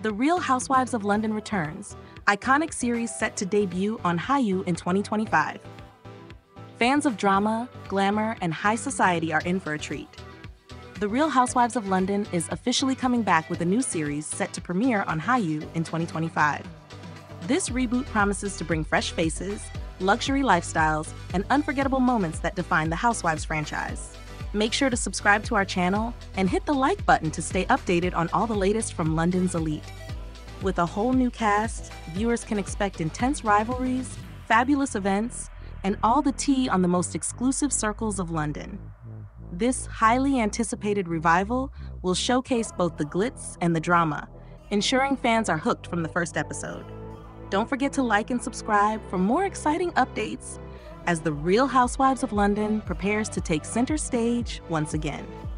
The Real Housewives of London returns, iconic series set to debut on Hayu in 2025. Fans of drama, glamour, and high society are in for a treat. The Real Housewives of London is officially coming back with a new series set to premiere on Hayu in 2025. This reboot promises to bring fresh faces, luxury lifestyles, and unforgettable moments that define the Housewives franchise. Make sure to subscribe to our channel and hit the like button to stay updated on all the latest from London's elite. With a whole new cast, viewers can expect intense rivalries, fabulous events, and all the tea on the most exclusive circles of London. This highly anticipated revival will showcase both the glitz and the drama, ensuring fans are hooked from the first episode. Don't forget to like and subscribe for more exciting updates as the Real Housewives of London prepares to take center stage once again.